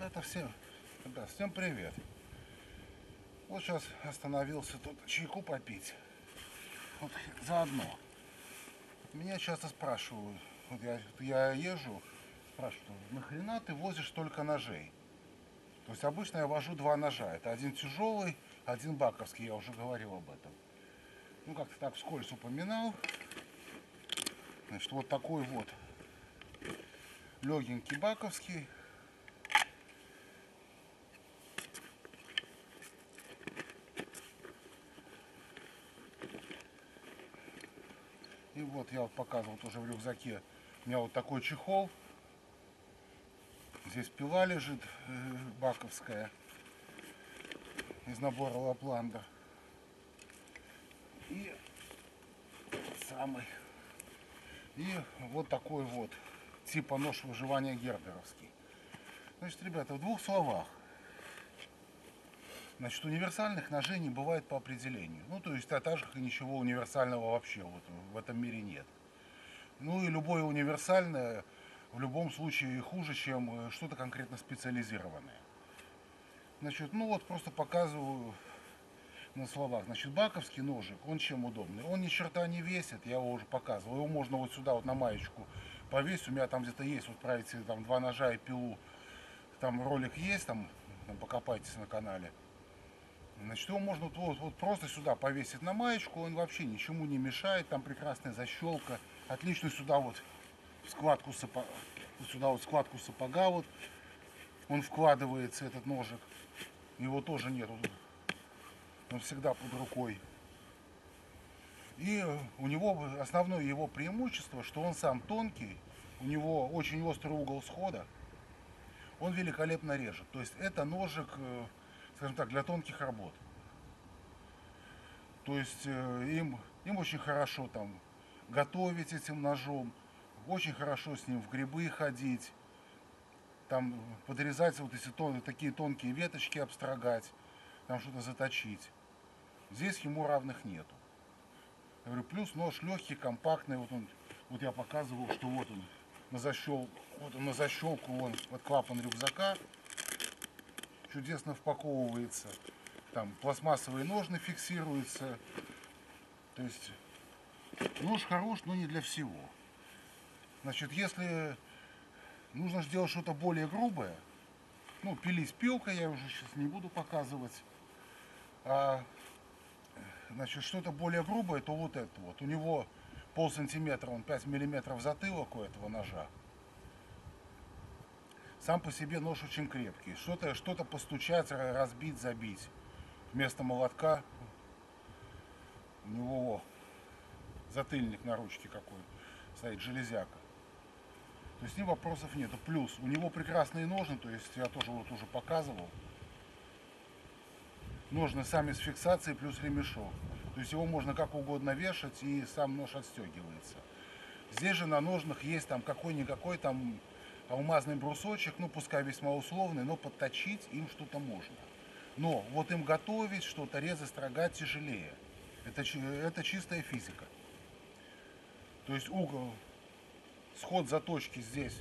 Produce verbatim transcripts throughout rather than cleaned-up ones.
Это все. Да, всем привет. Вот сейчас остановился тут чайку попить. Вот заодно. Меня часто спрашивают, вот я, я езжу, спрашивают, нахрена ты возишь столько ножей? То есть обычно я вожу два ножа. Это один тяжелый, один баковский, я уже говорил об этом. Ну как-то так вскользь упоминал. Значит, вот такой вот легенький баковский. И вот я вот показывал тоже в рюкзаке. У меня вот такой чехол. Здесь пила лежит э, баковская из набора Лапланда. И самый. И вот такой вот типа нож выживания герберовский. Значит, ребята, в двух словах. Значит, универсальных ножей не бывает по определению. Ну, то есть, а так же ничего универсального вообще вот в этом мире нет. Ну и любое универсальное в любом случае хуже, чем что-то конкретно специализированное. Значит, ну вот просто показываю на словах. Значит, баковский ножик, он чем удобный? Он ни черта не весит, я его уже показывал. Его можно вот сюда вот на маечку повесить. У меня там где-то есть, вот правите, там два ножа и пилу. Там ролик есть, там, там покопайтесь на канале. Значит, его можно вот, вот, вот просто сюда повесить на маечку, он вообще ничему не мешает, там прекрасная защелка. Отлично сюда вот в складку сапога, вот сюда вот складку сапога вот он вкладывается, этот ножик. Его тоже нет, он всегда под рукой. И у него основное его преимущество, что он сам тонкий, у него очень острый угол схода, он великолепно режет. То есть это ножик, скажем так, для тонких работ. То есть им, им очень хорошо там готовить этим ножом, очень хорошо с ним в грибы ходить, там подрезать вот эти тон, такие тонкие веточки, обстрогать, там что-то заточить. Здесь ему равных нету. Я говорю, плюс нож легкий, компактный, вот он, вот я показывал, что вот он на защелку, вот он на защелку, он под клапан рюкзака чудесно впаковывается. Там пластмассовые ножны фиксируются. То есть нож хорош, но не для всего. Значит, если нужно сделать что-то более грубое, ну, пилить пилкой, я уже сейчас не буду показывать, а, значит, что-то более грубое, то вот это вот. У него пол сантиметра, он пять миллиметров затылок у этого ножа. Сам по себе нож очень крепкий. Что-то что-то постучать, разбить, забить. Вместо молотка у него затыльник на ручке какой стоит, железяка. То есть с ним вопросов нету. Плюс у него прекрасные ножны, то есть я тоже вот уже показывал. Ножны сами с фиксацией плюс ремешок. То есть его можно как угодно вешать и сам нож отстегивается. Здесь же на ножнах есть там какой-никакой там алмазный брусочек, ну пускай весьма условный, но подточить им что-то можно. Но вот им готовить, что-то резать, строгать тяжелее. Это, это чистая физика. То есть угол, сход заточки здесь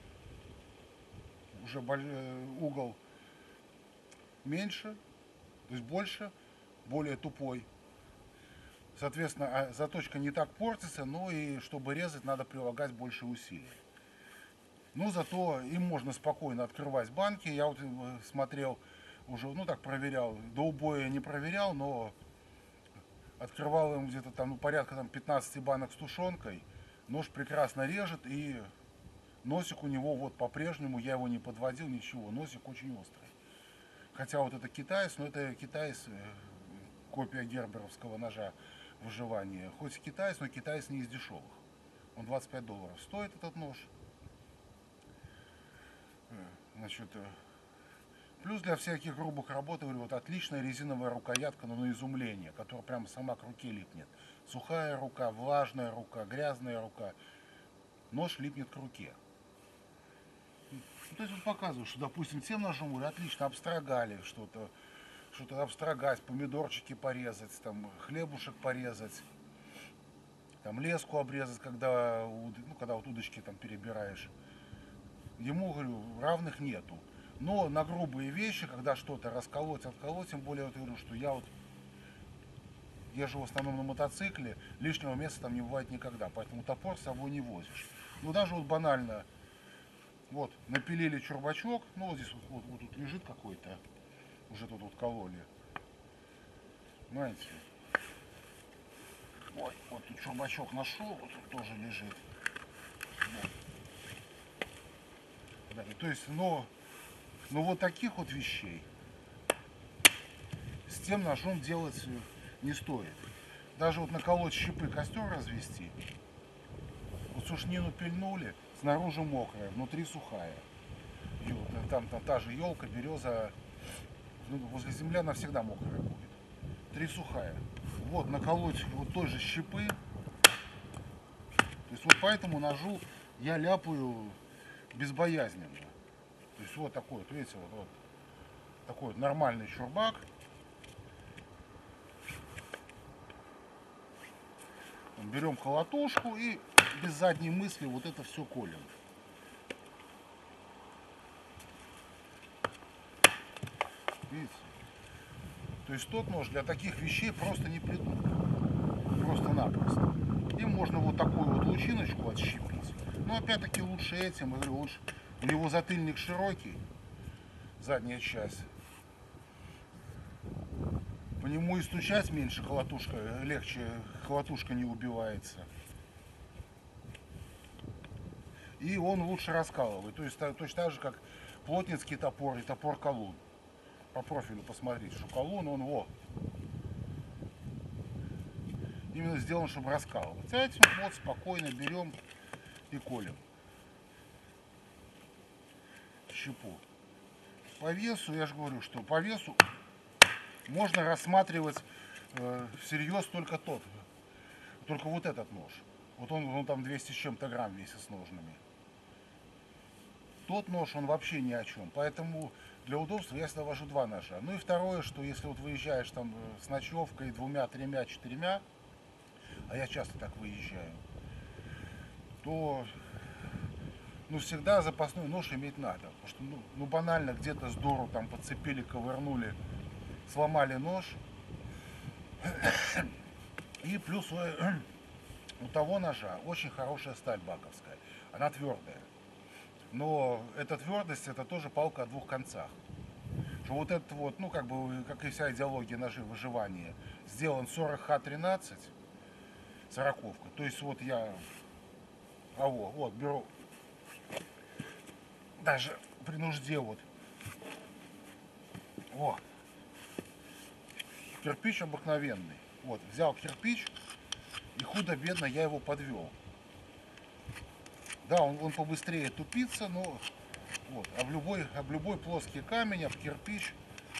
уже угол меньше, то есть больше, более тупой. Соответственно, заточка не так портится, но и чтобы резать, надо прилагать больше усилий. Но зато им можно спокойно открывать банки. Я вот смотрел уже, ну так проверял, до убоя не проверял, но открывал им где-то там ну, порядка там, пятнадцати банок с тушенкой. Нож прекрасно режет, и носик у него вот по-прежнему, я его не подводил, ничего, носик очень острый. Хотя вот это китаец, но это китаец, копия герберовского ножа выживания. Хоть китаец, но китаец не из дешевых. Он двадцать пять долларов стоит, этот нож. Значит, плюс для всяких грубых работ, говорю, вот отличная резиновая рукоятка, но на изумление, которая прямо сама к руке липнет. Сухая рука, влажная рука, грязная рука. Нож липнет к руке. Ну, то есть вот показываю, что, допустим, тем ножом, говорю, отлично обстрогали что-то, что-то обстрогать, помидорчики порезать, там, хлебушек порезать, там, леску обрезать, когда, ну, когда вот удочки там перебираешь. Ему, говорю, равных нету. Но на грубые вещи, когда что-то расколоть, отколоть, тем более, вот я говорю, что я вот езжу в основном на мотоцикле, лишнего места там не бывает никогда, поэтому топор с собой не возишь. Ну даже вот банально, вот, напилили чурбачок, ну вот здесь вот, вот, вот тут лежит какой-то, уже тут вот кололи, знаете. Ой, вот тут чурбачок нашел, вот тут тоже лежит. Вот. Да, то есть, но, но вот таких вот вещей с тем ножом делать не стоит. Даже вот наколоть щипы, костер развести, вот сушнину пильнули, снаружи мокрая, внутри сухая. И вот там, там та же елка, береза, ну, возле земли она всегда мокрая будет. Три сухая. Вот наколоть вот той же щипы. То есть вот по этому ножу я ляпаю безбоязненно. То есть вот такой вот, видите, вот, вот такой вот нормальный чурбак. Берем колотушку и без задней мысли вот это все колем. Видите? То есть тот нож для таких вещей просто не придуман. Просто-напросто. Им можно вот такую вот лучиночку отщепить. Но опять-таки лучше этим, я говорю, лучше. У него затыльник широкий, задняя часть. По нему и стучать меньше, колотушка легче, колотушка не убивается. И он лучше раскалывает. То есть точно так же, как плотницкий топор и топор колун. По профилю посмотрите, что колун, он во. Именно сделан, чтобы раскалывать. А этим вот спокойно берем и колем щепу. По весу, я же говорю, что по весу можно рассматривать э, всерьез только тот, только вот этот нож. Вот он, он там двести с чем-то грамм весит с ножными. Тот нож, он вообще ни о чем. Поэтому для удобства я всегда вожу два ножа. Ну и второе, что если вот выезжаешь там с ночевкой двумя, тремя, четырьмя, а я часто так выезжаю, то ну, всегда запасной нож иметь надо. Потому что ну, ну банально где-то здорово там подцепили, ковырнули, сломали нож. И плюс у того ножа очень хорошая сталь баковская. Она твердая. Но эта твердость, это тоже палка о двух концах. Что вот этот вот, ну как бы, как и вся идеология ножей выживания, сделан сорок ха тринадцать, сороковка. То есть вот я, а вот, вот беру, даже при нужде вот, вот, кирпич обыкновенный. Вот, взял кирпич и худо-бедно я его подвел. Да, он, он побыстрее тупится, но вот, об любой, об любой плоский камень, об кирпич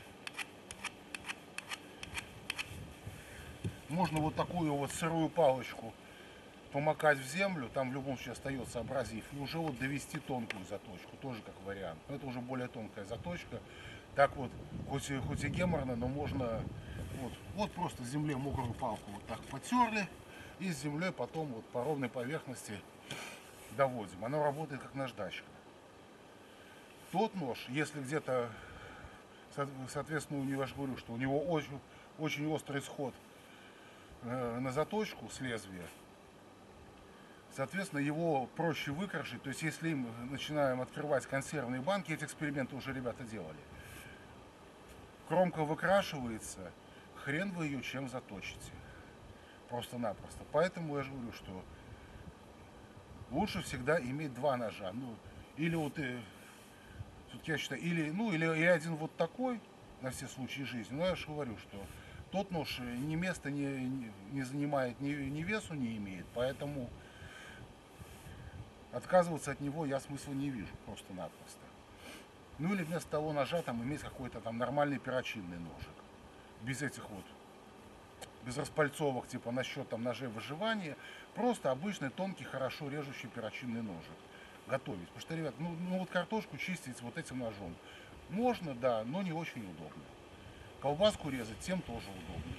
можно вот такую вот сырую палочку помакать в землю, там в любом случае остается абразив, и уже вот довести тонкую заточку, тоже как вариант. Но это уже более тонкая заточка. Так вот, хоть и, хоть и геморно, но можно вот, вот просто с земли мокрую палку вот так потерли, и с землей потом вот по ровной поверхности доводим. Оно работает как наждачка. Тот нож, если где-то, соответственно, у него, я же говорю, что у него очень, очень острый сход на заточку с лезвия, соответственно, его проще выкрашить. То есть, если им начинаем открывать консервные банки, эти эксперименты уже ребята делали. Кромка выкрашивается, хрен вы ее чем заточите. Просто-напросто. Поэтому я же говорю, что лучше всегда иметь два ножа. Ну, или вот, тут я считаю, или, ну, или, или один вот такой, на все случаи жизни. Но я же говорю, что тот нож ни места не, не занимает, ни, ни весу не имеет. Поэтому отказываться от него я смысла не вижу, просто-напросто. Ну или вместо того ножа там иметь какой-то там нормальный перочинный ножик. Без этих вот, без распальцовок, типа насчет там ножей выживания. Просто обычный, тонкий, хорошо режущий перочинный ножик. Готовить. Потому что, ребят, ну, ну вот картошку чистить вот этим ножом можно, да, но не очень удобно. Колбаску резать тем тоже удобнее.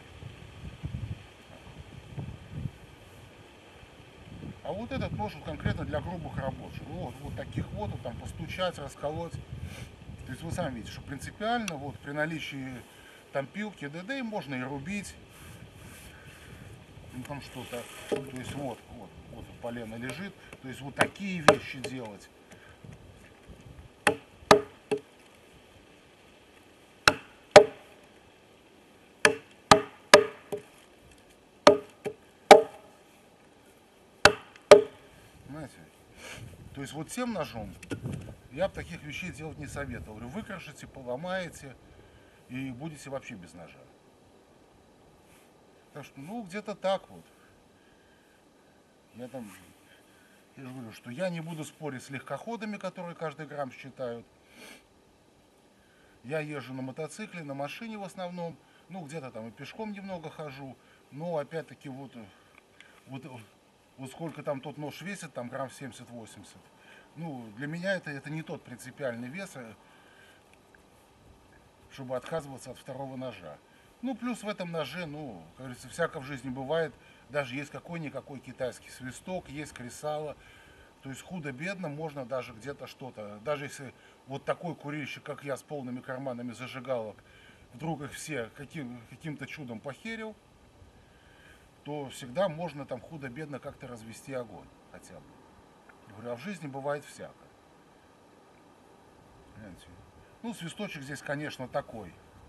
А вот этот нож вот конкретно для грубых работ. Вот, вот таких вот, вот там постучать, расколоть То есть вы сами видите, что принципиально вот при наличии там пилки, да, да и можно и рубить, ну там что-то, то есть вот, вот, вот полено лежит, то есть вот такие вещи делать. Понимаете? То есть вот тем ножом я бы таких вещей делать не советовал. Говорю, выкрашите, поломаете и будете вообще без ножа. Так что, ну, где-то так вот. Я там, я же говорю, что я не буду спорить с легкоходами, которые каждый грамм считают. Я езжу на мотоцикле, на машине в основном. Ну, где-то там и пешком немного хожу. Но, опять-таки, вот, вот, вот сколько там тот нож весит, там грамм семьдесят-восемьдесят. Ну, для меня это, это не тот принципиальный вес, чтобы отказываться от второго ножа. Ну, плюс в этом ноже, ну, как говорится, всяко в жизни бывает. Даже есть какой-никакой китайский свисток, есть кресало. То есть худо-бедно можно даже где-то что-то. Даже если вот такой курильщик, как я, с полными карманами зажигалок, вдруг их все каким, каким-то чудом похерил, то всегда можно там худо-бедно как-то развести огонь хотя бы. Я говорю, а в жизни бывает всяко. Понимаете? Ну, свисточек здесь, конечно, такой.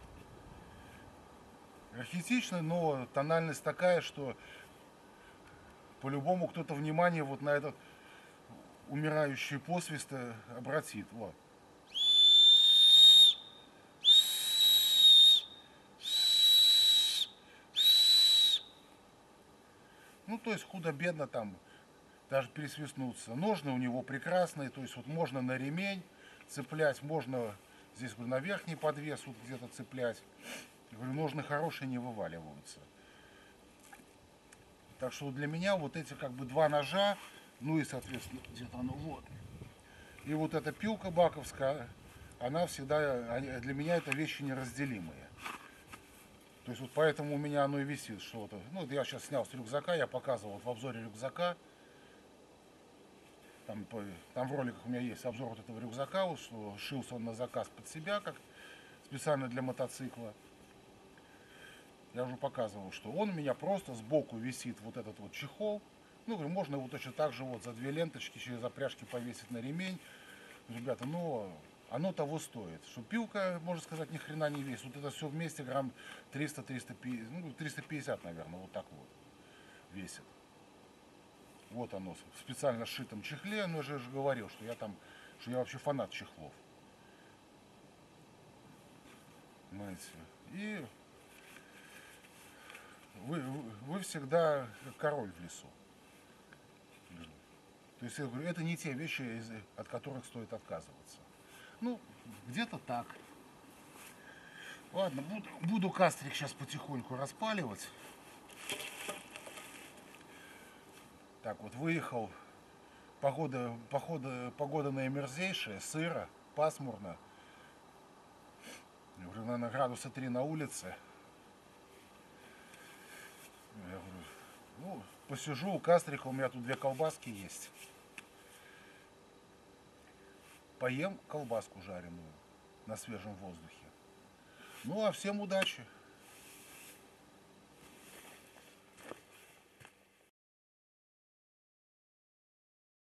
Архетичный, но тональность такая, что по-любому кто-то внимание вот на этот умирающий посвист обратит. Вот. Ну, то есть худо-бедно там даже пересвистнуться. Ножны у него прекрасные, то есть вот можно на ремень цеплять, можно здесь говорю, на верхний подвес вот где-то цеплять. Я говорю, ножны хорошие, не вываливаются. Так что для меня вот эти как бы два ножа, ну и соответственно где-то оно вот. И вот эта пилка баковская, она всегда, для меня это вещи неразделимые. То есть вот поэтому у меня оно и висит, что вот, ну я сейчас снял с рюкзака, я показывал вот в обзоре рюкзака. Там, там в роликах у меня есть обзор вот этого рюкзака, вот, что шился он на заказ под себя, как специально для мотоцикла. Я уже показывал, что он у меня просто сбоку висит вот этот вот чехол. Ну, говорю, можно его точно так же вот за две ленточки через запряжки повесить на ремень. Ребята, ну, оно того стоит. Что пилка, можно сказать, ни хрена не весит. Вот это все вместе грамм триста-триста пятьдесят, ну, триста пятьдесят, наверное, вот так вот весит. Вот оно в специально сшитом чехле. Но я же говорил, что я там, что я вообще фанат чехлов. Понимаете? И вы, вы всегда король в лесу. То есть я говорю, это не те вещи, от которых стоит отказываться. Ну, где-то так. Ладно, буду, буду кастрик сейчас потихоньку распаливать. Так вот, выехал. Погода, погода, погода наимерзейшая, сыро, пасмурно. Я говорю, наверное, градуса три на улице. Я говорю, ну, посижу у кастрика, у меня тут две колбаски есть. Поем колбаску жареную на свежем воздухе. Ну, а всем удачи!